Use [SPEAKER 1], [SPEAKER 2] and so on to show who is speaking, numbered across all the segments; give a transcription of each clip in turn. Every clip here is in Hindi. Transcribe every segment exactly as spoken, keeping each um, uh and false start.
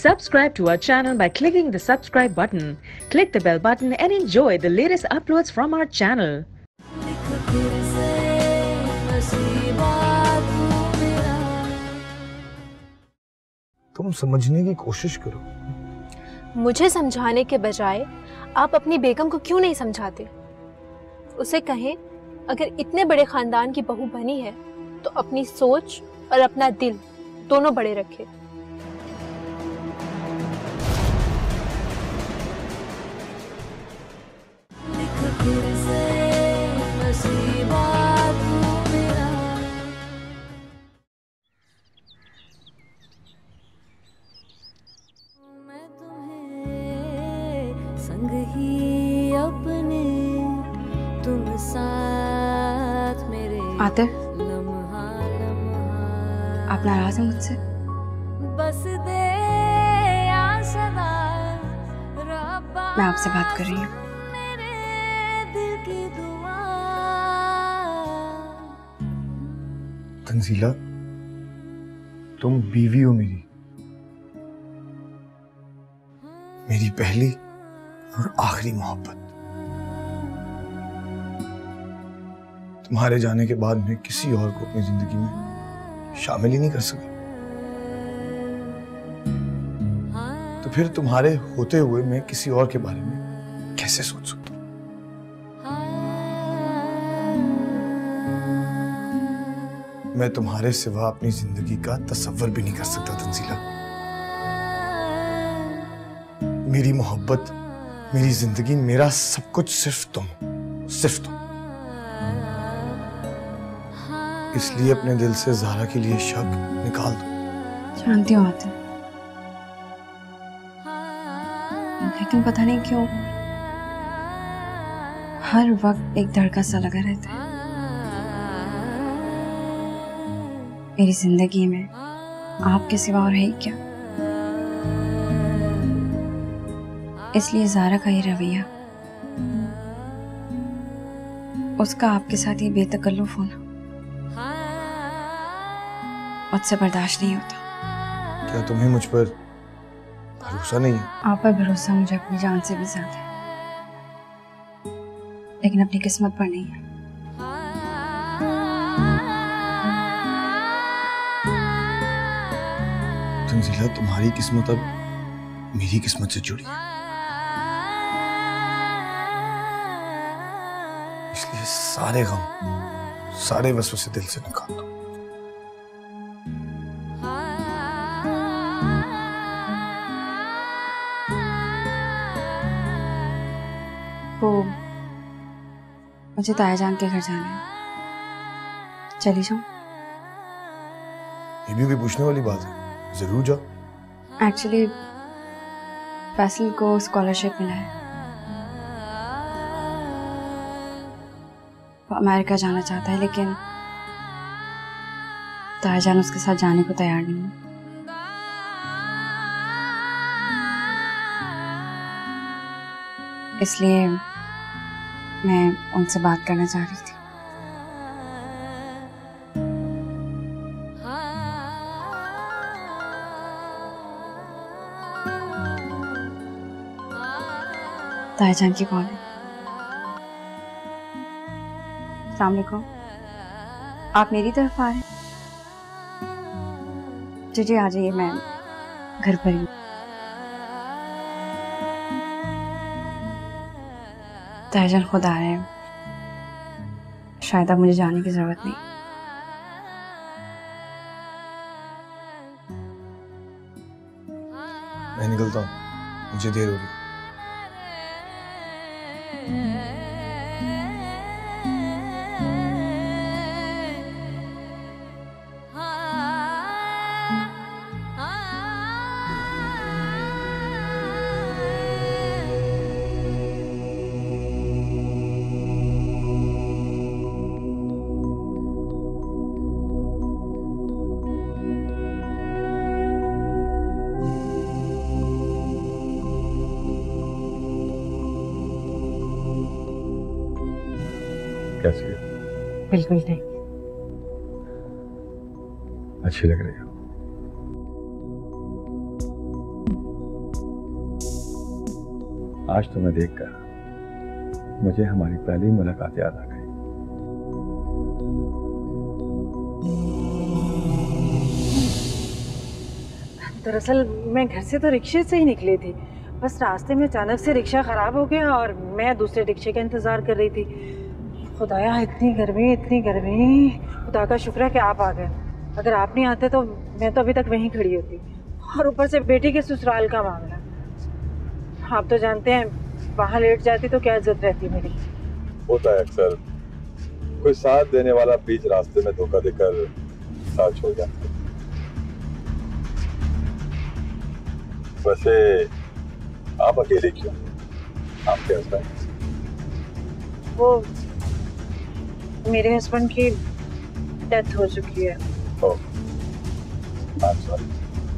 [SPEAKER 1] Subscribe to our channel by clicking the subscribe button. Click the bell button and enjoy the latest uploads from our channel.
[SPEAKER 2] तुम समझने की कोशिश करो।
[SPEAKER 3] मुझे समझाने के बजाय आप अपनी बेगम को क्यों नहीं समझाते? उसे कहें अगर इतने बड़े खानदान की बहू बनी है तो अपनी सोच और अपना दिल दोनों बड़े रखे।
[SPEAKER 4] संग ही अपने तुम साथ मेरे
[SPEAKER 5] आतिफ,
[SPEAKER 4] लम्हा लम्हा
[SPEAKER 5] आप नाराज हैं मुझसे?
[SPEAKER 4] बस दे या सदा रब्बा
[SPEAKER 5] मैं आपसे बात कर रही हूँ।
[SPEAKER 4] मेरे दिल की दुआ।
[SPEAKER 2] तंजीला, तुम बीवी हो मेरी, मेरी पहली और आखिरी मोहब्बत। तुम्हारे जाने के बाद मैं किसी और को अपनी जिंदगी में शामिल ही नहीं कर सका, तो फिर तुम्हारे होते हुए मैं किसी और के बारे में कैसे सोच सकता हूँ? मैं तुम्हारे सिवा अपनी जिंदगी का तसव्वुर भी नहीं कर सकता तंजीला। मेरी मोहब्बत, मेरी जिंदगी, मेरा सब कुछ सिर्फ तुम, सिर्फ तुम। इसलिए अपने दिल से ज़ारा के लिए शक निकाल दो।
[SPEAKER 5] जानती हूँ आतिफ, लेकिन पता नहीं क्यों हर वक्त एक धड़का सा लगा रहता है। मेरी जिंदगी में आपके सिवा और है ही क्या? इसलिए ज़ारा का ये रवैया, उसका आपके साथ ये बेतकल्लुफ होना मुझसे बर्दाश्त नहीं होता।
[SPEAKER 2] क्या तुम्हें मुझ पर भरोसा नहीं है?
[SPEAKER 5] आप पर भरोसा मुझे अपनी जान से भी ज्यादा है, लेकिन अपनी किस्मत पर नहीं है।
[SPEAKER 2] तंजीला, तुम्हारी किस्मत अब मेरी किस्मत से जुड़ी है, इसलिए सारे गम, सारे वसवसे दिल से निकाल दो।
[SPEAKER 5] वो मुझे ताया जान के घर जाना है, चली जाऊं?
[SPEAKER 2] ये भी कोई पूछने वाली बात है? जरूर जाओ।
[SPEAKER 5] एक्चुअली फैसल को स्कॉलरशिप मिला है, वो अमेरिका जाना चाहता है, लेकिन ताया जान उसके साथ जाने को तैयार नहीं है। इसलिए मैं उनसे बात करना चाह रही थी। ताया जान की कौन है? अस्सलाम वालेकुम। आप मेरी तरफ आ रहे हैं? जी जी आ जाइए, मैं घर पर ही। ताया जान खुद आ रहे हैं, शायद अब मुझे जाने की जरूरत नहीं।
[SPEAKER 2] मैं निकलता हूँ, मुझे देर हो रही है। कैसी है?
[SPEAKER 5] बिल्कुल नहीं।
[SPEAKER 2] अच्छी लग रही हो।
[SPEAKER 6] आज तुम्हें देखकर मुझे हमारी पहली मुलाकात याद आ गई।
[SPEAKER 7] दरअसल मैं घर से तो रिक्शे से ही निकली थी, बस रास्ते में अचानक से रिक्शा खराब हो गया और मैं दूसरे रिक्शे का इंतजार कर रही थी। खुदाया, इतनी गर्मी इतनी गर्मी, खुदा का शुक्र है कि आप आ गए। अगर आप नहीं आते तो मैं तो अभी तक वहीं खड़ी होती। और ऊपर से बेटी के ससुराल का मामला, आप तो जानते हैं वहाँ लेट जाती तो क्या इज्जत रहती मेरी।
[SPEAKER 6] होता है अक्सर, कोई साथ देने वाला बीच रास्ते में धोखा देकर साथ छोड़ जाता है। वैसे आप अकेले क्यों? आपके हस्बैंड?
[SPEAKER 7] वो मेरे हस्बैंड की डेथ हो चुकी है।
[SPEAKER 6] ओह, I'm sorry।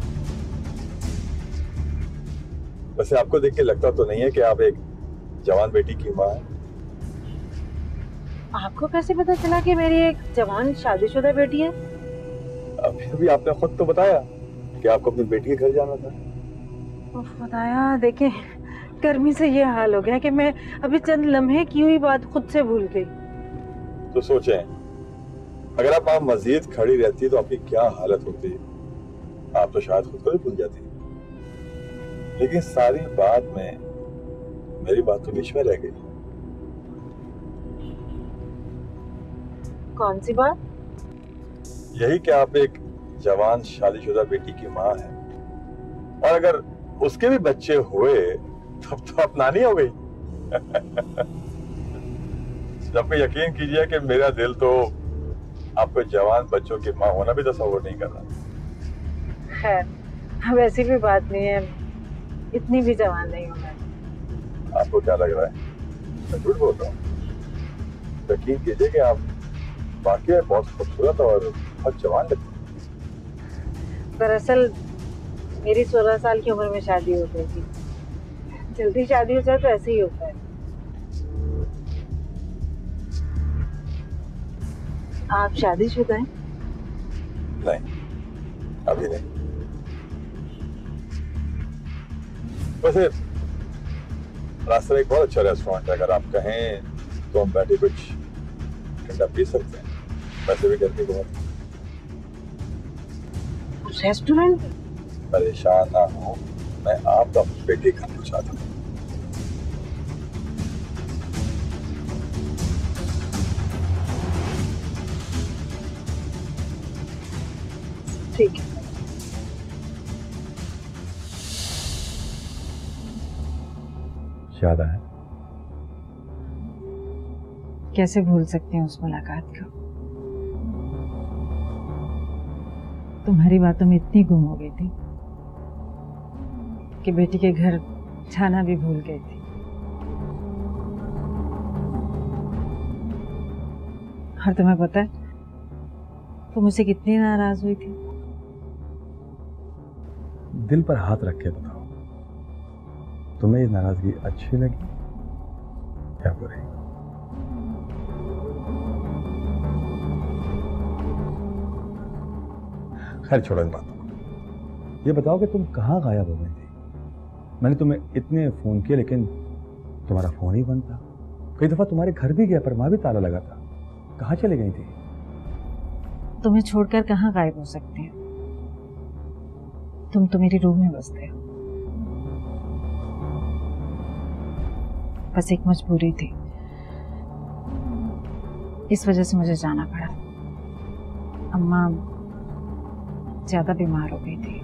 [SPEAKER 6] वैसे आपको देख के लगता तो नहीं है कि आप एक जवान बेटी की माँ हैं?
[SPEAKER 7] आपको कैसे पता चला कि मेरी एक जवान शादीशुदा बेटी है?
[SPEAKER 6] अभी अभी आपने खुद तो बताया कि आपको अपनी बेटी के घर जाना था।
[SPEAKER 7] बताया, देखें गर्मी से ये हाल हो गया कि मैं अभी चंद लम्हे की हुई बात खुद से भूल गई।
[SPEAKER 6] तो सोचें, अगर आप वहां मजीद खड़ी रहती तो आपकी क्या हालत होती। आप तो शायद खुद को भी भूल जाती, लेकिन सारी बात में मेरी बात तो बीच में रह गई।
[SPEAKER 7] कौन सी बात?
[SPEAKER 6] यही कि आप एक जवान शादीशुदा बेटी की माँ हैं, और अगर उसके भी बच्चे हुए तब तो आप नानी हो गई। जब मैं यकीन कीजिए कि मेरा दिल तो आपको जवान बच्चों की माँ होना भी तस्वीर नहीं कर रहा।
[SPEAKER 7] खैर, अब ऐसी भी बात नहीं है, इतनी भी जवान नहीं हूँ मैं।
[SPEAKER 6] आपको क्या लग रहा है मैं झूठ बोल रहा हूँ? यकीन कीजिए कि आप वाकई बहुत खूबसूरत और बहुत जवान लगती हैं।
[SPEAKER 7] दरअसल मेरी सोलह साल की उम्र में शादी हो गई थी। जल्दी शादी हो जाए तो ऐसे ही होता है। आप शादीशुदा हैं?
[SPEAKER 6] नहीं, अभी नहीं। वैसे रास्ते में एक बहुत अच्छा रेस्टोरेंट है, अगर आप कहें तो हम बैठे कुछ ठंडा पी सकते हैं। वैसे भी गर्मी बहुत है।
[SPEAKER 7] रेस्टोरेंट?
[SPEAKER 6] परेशान ना हो, मैं आपका बेटी खाना चाहता हूँ।
[SPEAKER 7] ठीक है।
[SPEAKER 6] याद आया?
[SPEAKER 7] कैसे भूल सकते हैं उस मुलाकात को? तुम्हारी बातों में इतनी गुम हो गई थी कि बेटी के घर जाना भी भूल गई थी। और तुम्हें पता है वो मुझसे कितनी नाराज हुई थी?
[SPEAKER 6] दिल पर हाथ रख के बताओ, तुम्हें ये नाराजगी अच्छी लगी या बुरी? खैर छोड़ो इन बातों को। ये बताओ कि तुम कहाँ गायब हो गई थी? मैंने तुम्हें इतने फोन किए लेकिन तुम्हारा फोन ही बंद था। कई दफा तुम्हारे घर भी गया पर वहां भी ताला लगा था। कहाँ चली गई थी?
[SPEAKER 7] तुम्हें छोड़कर कहाँ गायब हो सकते हैं? तुम तो मेरी रूह में बसते हो। बस एक मजबूरी थी, इस वजह से मुझे जाना पड़ा। अम्मा ज्यादा बीमार हो गई थी,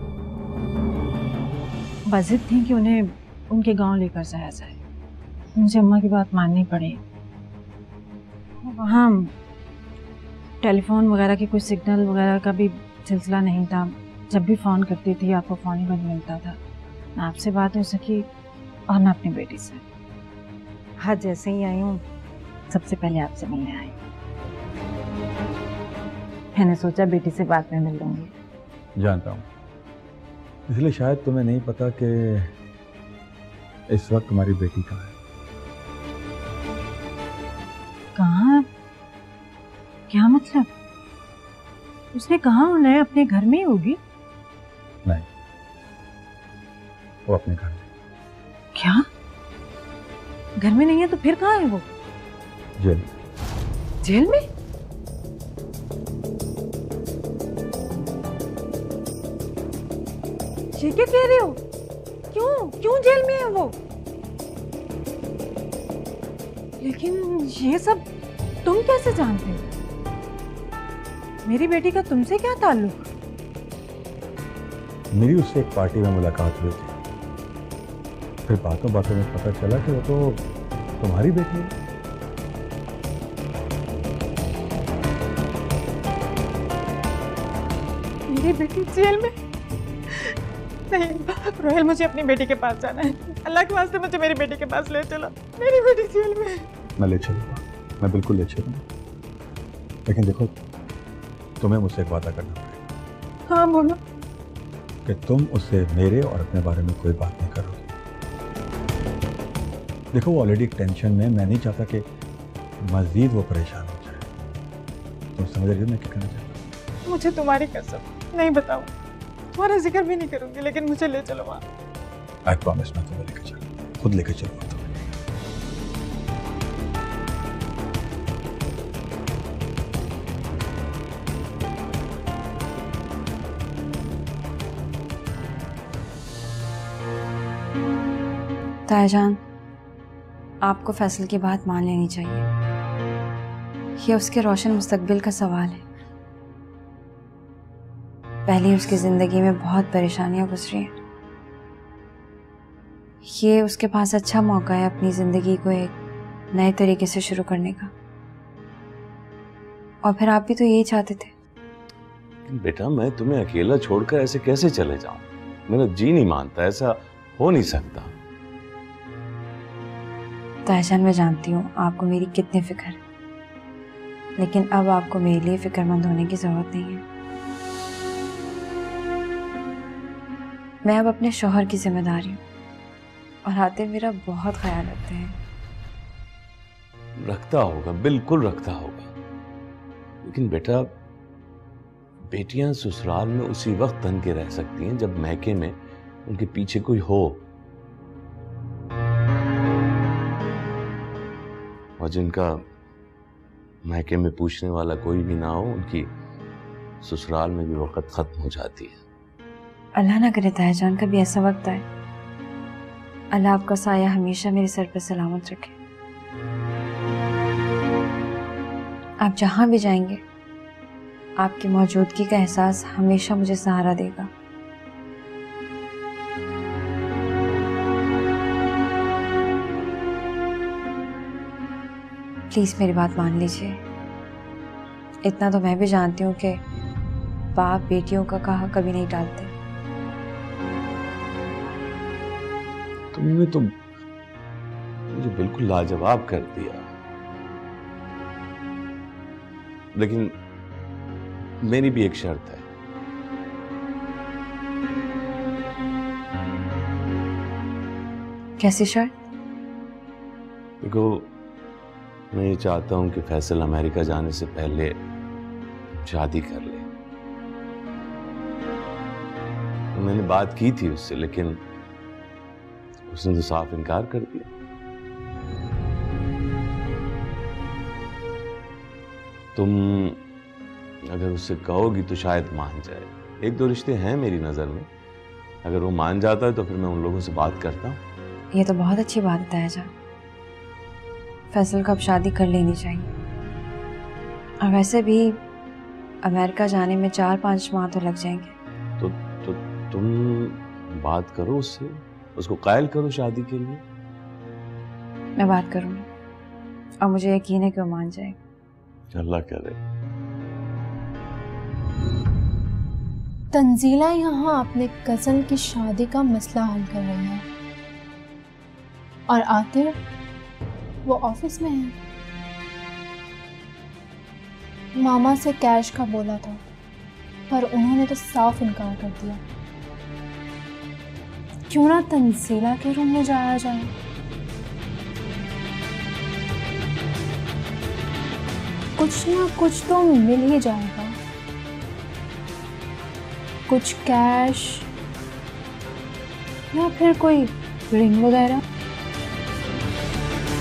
[SPEAKER 7] बजिद थी कि उन्हें उनके गांव लेकर जाया जाए। मुझे अम्मा की बात माननी पड़ी। वहाँ टेलीफोन वगैरह की कोई सिग्नल वगैरह का भी सिलसिला नहीं था। जब भी फ़ोन करती थी आपको फ़ोन ही बंद मिलता था। ना आपसे बात हो सकी और ना अपनी बेटी से। आज जैसे ही आई हूँ सबसे पहले आपसे मिलने आई। मैंने सोचा बेटी से बात में मिल लूँगी।
[SPEAKER 6] जानता हूँ, इसलिए शायद तुम्हें नहीं पता कि इस वक्त तुम्हारी बेटी कहाँ है।
[SPEAKER 7] कहाँ? क्या मतलब? उसने कहा उन्हें अपने घर में ही होगी?
[SPEAKER 6] नहीं, वो अपने घर में।
[SPEAKER 7] क्या? घर में नहीं है तो फिर कहाँ है वो?
[SPEAKER 6] जेल।
[SPEAKER 7] जेल में? ये क्या कह रहे हो? क्यों क्यों जेल में है वो? लेकिन ये सब तुम कैसे जानते हो? मेरी बेटी का तुमसे क्या ताल्लुक?
[SPEAKER 6] मेरी उससे एक पार्टी में मुलाकात हुई थी, फिर बातों बातों में पता चला कि वो तो तुम्हारी बेटी है।
[SPEAKER 7] मेरी बेटी जेल में? नहीं रोहेल, मुझे अपनी बेटी के पास जाना है। अल्लाह के वास्ते मुझे मेरी बेटी के पास ले चलो। मेरी बेटी जेल में है।
[SPEAKER 6] मैं ले चलूंगा, मैं बिल्कुल ले चलूंगा, लेकिन देखो तुम्हें मुझसे एक वादा करना पड़ेगा।
[SPEAKER 7] हाँ बोलो।
[SPEAKER 6] कि तुम उससे मेरे और अपने बारे में कोई बात नहीं करोगे। देखो वो ऑलरेडी टेंशन में, मैं नहीं चाहता कि मजीद वो परेशान हो जाए। तुम समझ रही हो मैं क्या कहना चाहता हूँ?
[SPEAKER 7] मुझे तुम्हारी कसम नहीं बताऊं, तुम्हारा जिक्र भी नहीं करूंगी, लेकिन मुझे ले चलो वहाँ।
[SPEAKER 6] आई प्रॉमिस मैं तुम्हें लेकर चलूंगा, खुद लेकर चलूंगा तुम्हें।
[SPEAKER 5] तायाजान, आपको फैसल की बात मान लेनी चाहिए। ये उसके रोशन मुस्तकबिल का सवाल है। पहले उसकी ज़िंदगी में बहुत परेशानियां गुजरी हैं। ये उसके पास अच्छा मौका है अपनी ज़िंदगी को एक नए तरीके से शुरू करने का। और फिर आप भी तो यही चाहते थे।
[SPEAKER 8] बेटा मैं तुम्हें अकेला छोड़कर ऐसे कैसे चले जाऊं? मेरा जी नहीं मानता, ऐसा हो नहीं सकता।
[SPEAKER 5] तायाजान, मैं जानती हूँ आपको मेरी कितनी फिक्र है, लेकिन अब आपको मेरे लिए फिक्रमंद होने की जरूरत नहीं है। मैं अब अपने शौहर की जिम्मेदारी हूँ और आते मेरा बहुत ख्याल रखते हैं।
[SPEAKER 8] रखता होगा, बिल्कुल रखता होगा, लेकिन बेटा बेटियां ससुराल में उसी वक्त तन के रह सकती हैं जब मैके में उनके पीछे कोई हो, और जिनका मैके में पूछने वाला कोई भी ना हो, उनकी ससुराल में भी वक्त खत्म हो जाती है।
[SPEAKER 5] अल्लाह ना करे तायाजान कभी ऐसा वक्त आए। अल्लाह आपका साया हमेशा मेरे सर पर सलामत रखे। आप जहां भी जाएंगे आपकी मौजूदगी का एहसास हमेशा मुझे सहारा देगा। प्लीज मेरी बात मान लीजिए। इतना तो मैं भी जानती हूँ कि बाप बेटियों का कहा कभी नहीं टालते।
[SPEAKER 8] तुमने तो मुझे बिल्कुल लाजवाब कर दिया, लेकिन मेरी भी एक शर्त है।
[SPEAKER 5] कैसी शर्त?
[SPEAKER 8] देखो मैं ये चाहता हूं कि फैसल अमेरिका जाने से पहले शादी कर ले। तो मैंने बात की थी उससे, लेकिन उसने तो साफ इनकार कर दिया। तुम अगर उससे कहोगी तो शायद मान जाए। एक दो रिश्ते हैं मेरी नजर में, अगर वो मान जाता है तो फिर मैं उन लोगों से बात करता हूँ।
[SPEAKER 5] ये तो बहुत अच्छी बात है तायाजान। फैसल को अब शादी कर लेनी चाहिए। और वैसे भी अमेरिका जाने में चार पांच माह तो लग जाएंगे।
[SPEAKER 8] तो, तो तुम बात करो उससे, उसको कायल करो शादी के लिए।
[SPEAKER 5] मैं बात करूंगी और मुझे यकीन है कि वो मान जाएगा।
[SPEAKER 8] अल्लाह करे।
[SPEAKER 3] तंजीला यहाँ अपने कज़न की शादी का मसला हल कर रही है और आतिर वो ऑफिस में है। मामा से कैश का बोला था पर उन्होंने तो साफ इनकार कर दिया। क्यों ना तंजीला के रूम में जाया जाए। कुछ ना कुछ तो मिल ही जाएगा, कुछ कैश या फिर कोई रिंग वगैरह।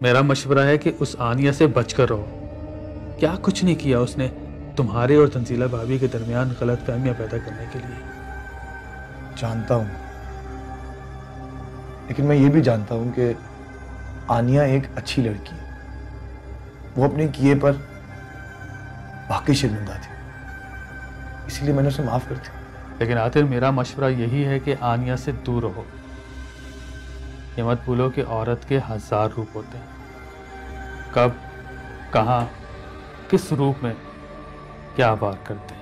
[SPEAKER 9] मेरा मशवरा है कि उस आनिया से बचकर रहो। क्या कुछ नहीं किया उसने तुम्हारे और तंजीला भाभी के दरमियान गलतफहमियां पैदा करने के लिए।
[SPEAKER 2] जानता हूँ, लेकिन मैं ये भी जानता हूँ कि आनिया एक अच्छी लड़की है। वो अपने किए पर वाकई शर्मिंदा थी, इसीलिए मैंने उसे माफ कर दिया।
[SPEAKER 9] लेकिन आतिर मेरा मशवरा यही है कि आनिया से दूर रहो। ये मत भूलो कि औरत के हजार रूप होते हैं। कब, कहाँ, किस रूप में क्या वार करते हैं।